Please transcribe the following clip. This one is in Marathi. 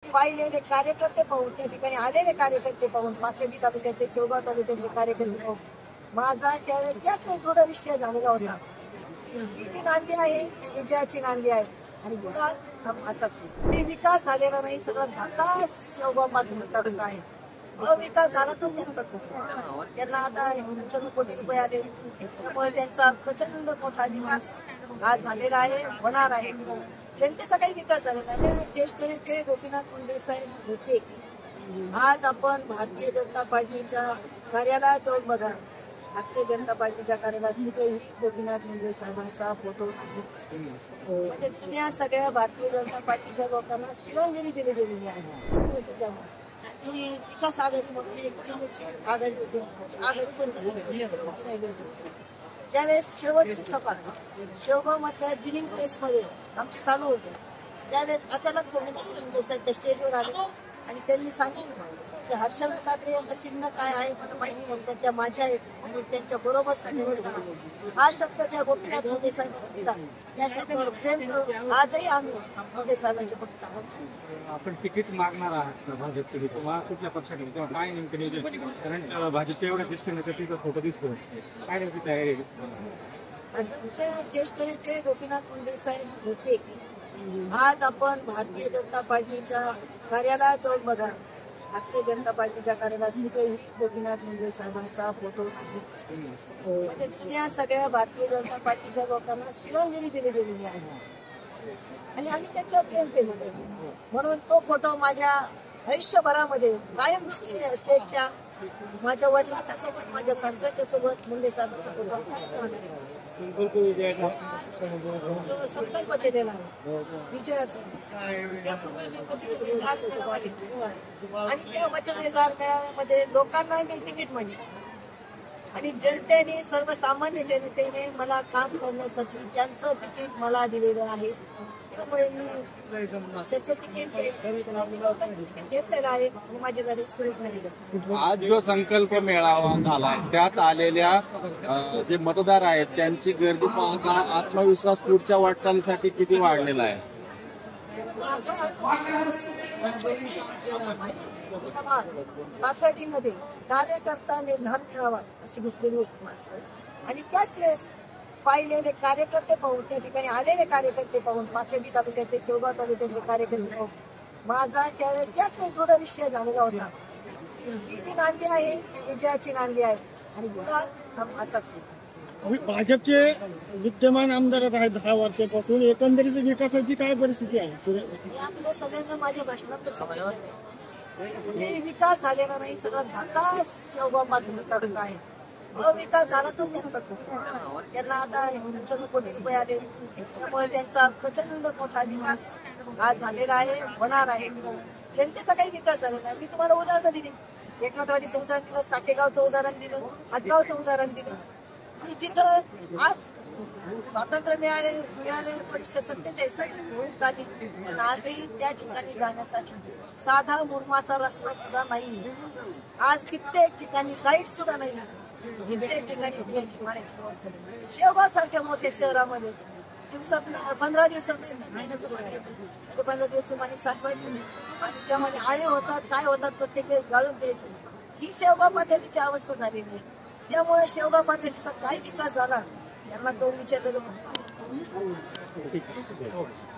पाहिलेले कार्यकर्ते पाहून, त्या ठिकाणी आलेले कार्यकर्ते पाहून, पाथर्डी तालुक्यातले, शेवगाव तालुक्यातले कार्यकर्ते पाहून माझा त्यावेळेस त्याच वेळी दृढ निश्चय झालेला होता. ही जी नांदी आहे ती विजयाची नांदी आहे आणि गुलाल हा माझाच. विकास झालेला नाही, सगळं धकास शेवगाव पाथर्डी तालुका आहे. जो विकास झाला तो त्यांचाच झाला. त्यांना आता 95 कोटी रुपये आले, त्यामुळे त्यांचा प्रचंड मोठा विकास आज झालेला आहे, होणार आहे. जनतेचा काही विकास झालेला नाही. ज्येष्ठ नेते गोपीनाथ मुंडे साहेब होते. आज आपण भारतीय जनता पार्टीच्या कार्यालयात जाऊन बघा, भारतीय जनता पार्टीच्या कार्यालयात कुठेही गोपीनाथ मुंडे साहेबांचा फोटो नाही. म्हणजे जुन्या सगळ्या भारतीय जनता पार्टीच्या लोकांना तिलांजली दिली गेलेली आहे. ती विकास आघाडी म्हणून एक जिल्ह्याची आघाडी होती. आघाडी बंद केली होती. ज्यावेळेस शेवटची सभा शेवगाव मधल्या जिनिंग प्लेस मध्ये आमची चालू होते, त्यावेळेस अचानक गोपीनाथ मुंडे साहेब त्या स्टेजवर आले आणि त्यांनी सांगितलं की हर्षदा काकडे यांचं चिन्ह काय आहे मला माहित नव्हतं, त्या माझ्या आहेत आणि त्यांच्या बरोबर सांगितलं. हा शब्द ज्या गोपीनाथ मुंडे साहेबांनी दिला त्या शब्दावर प्रेम करून आजही आम्ही मुंडे साहेबांचे भक्त आहोत. आपण तिकीट मागणार आहात भाजपकडे किंवा कुठल्या पक्षाकडे, तेव्हा काय नेमकं नियोजन? कारण भाजपच्या एवढ्या ज्येष्ठ नेत्याचा फोटो दिसतो, काय नेमकी तयारी आहे? ज्येष्ठ नेते गोपीनाथ मुंडे साहेब होते. आज आपण भारतीय जनता पार्टीच्या कार्यालयात जाऊन बघा, भारतीय जनता पार्टीच्या कार्यालयात कुठेही गोपीनाथ मुंडे साहेबांचा फोटो नाही. म्हणजे जुन्या सगळ्या भारतीय जनता पार्टीच्या लोकांना तिलांजली दिली गेलेली आहे आणि आम्ही त्यांच्यावर प्रेम केलेलं. म्हणून तो फोटो माझ्या आयुष्यभरामध्ये कायम स्टेजच्या माझ्या वडिलांच्या सोबत, माझ्या सासऱ्याच्या सोबत मुंडे साहेबांचा फोटो काय करणार. जो संकल्प केलेला आहे विजयाचा, त्यापूर्वी मी वचन निर्धार मेळावा घेतला आणि त्या वचन निर्धार मेळाव्यामध्ये लोकांना मी तिकीट मागितलं आणि जनतेने, सर्वसामान्य जनतेने मला काम करण्यासाठी त्यांचं तिकीट मला दिलेलं आहे. त्यामुळे मी पक्षाचं तिकीट घेतलेलं आहे आणि माझी लढाई सुरू झाली. आज जो संकल्प मेळावा झाला त्यात आलेल्या जे मतदार आहेत त्यांची गर्दी पाहता आत्मविश्वास पुढच्या वाटचालीसाठी किती वाढलेला आहे? माझा आत्मविश्वास सभा पाथर्डीमध्ये कार्यकर्ता निर्धार मेळावा अशी घेतलेली होती आणि त्याच वेळेस पाहिलेले कार्यकर्ते पाहून, त्या ठिकाणी आलेले कार्यकर्ते पाहून, पाथर्डी तालुक्यातले, शेवगाव तालुक्यातले कार्यकर्ते पाहून माझा त्यावेळेस त्याच वेळी दृढ निश्चय झालेला होता. ही जी नांदी आहे ती विजयाची नांदी आहे आणि गुलाल हा माझाच. भाजपचे विद्यमान आमदार आहेत 10 वर्षापासून, एकंदरीत विकासाची काय परिस्थिती आहे? आपल्या सगळ्यांना माझ्या भाषणात सांगितलेलं आहे. कुठेही विकास झालेला नाही, सगळं धकास शेवगाव पाथर्डी तालुका आहे. जो विकास झाला तो त्यांचाच झाला. त्यांना आता 95 कोटी रुपये आले, त्यामुळे त्यांचा प्रचंड मोठा विकास आज झालेला आहे, होणार आहे. जनतेचा काही विकास झालेला नाही. मी तुम्हाला उदाहरणं दिली, एकनाथवाडीचं उदाहरण दिलं, साकेगावचं उदाहरण दिलं, हातगावचं उदाहरण दिलं की जिथं आज स्वातंत्र्य मिळाले 1947 साली, पण आजही त्या ठिकाणी जाण्यासाठी साधा मुरमाचा रस्ता सुद्धा नाही. आज कित्येक ठिकाणी लाईट सुद्धा नाही, कित्येक ठिकाणी पिण्याची पाण्याची व्यवस्था नाही. शेवगाव सारख्या मोठ्या शहरामध्ये दिवसात 15 दिवसात महिन्याचं पाणी येतं. ते 15 दिवस पाणी साठवायचं आणि त्यामध्ये आळे होतात, काय होतात, प्रत्येक वेळेस गाळून प्यायचं. ही शेवगाव पाथर्डीची अवस्था झालेली आहे. त्यामुळे शेवगाव पाथर्डीचा काय विकास झाला यांना जाऊन विचारलेलं खूप चांगलं.